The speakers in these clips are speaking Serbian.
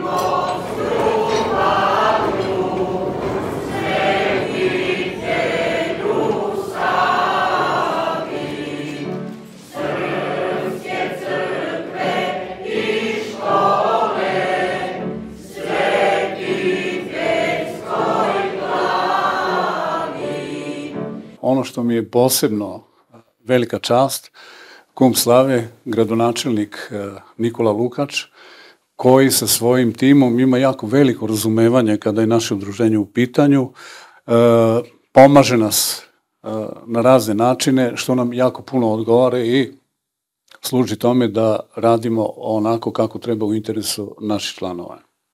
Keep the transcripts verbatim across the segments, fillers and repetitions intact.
Ono što mi je posebno velika čast, kum slave, gradonačelnik Nikola Lukač, koji sa svojim timom ima jako veliko razumevanje kada je naše udruženje u pitanju, pomaže nas na razne načine, što nam jako puno odgovara i služi tome da radimo onako kako treba u interesu naših članova.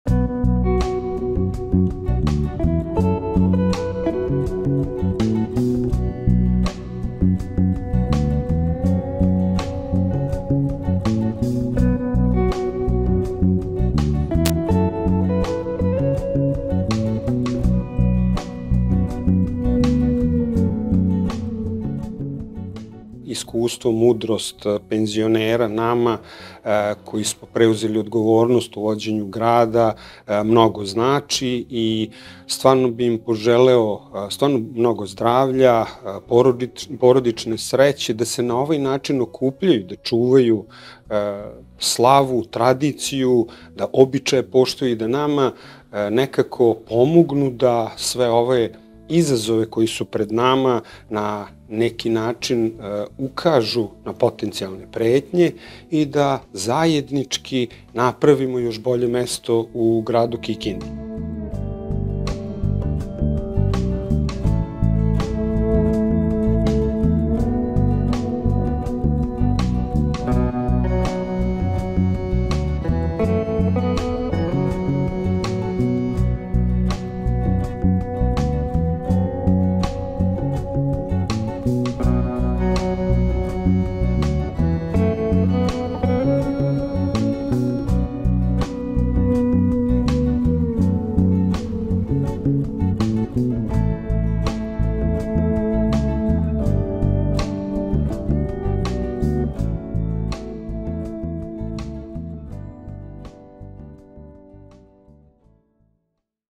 Iskustvo, mudrost penzionera nama koji smo preuzeli odgovornost u vođenju grada mnogo znači i stvarno bi im poželeo stvarno mnogo zdravlja, porodične sreće, da se na ovaj način okupljaju, da čuvaju slavu, tradiciju, da običaje poštuju i da nama nekako pomognu da sve ove izazove koji su pred nama na neki način ukažu na potencijalne pretnje i da zajednički napravimo još bolje mesto u gradu Kikindi.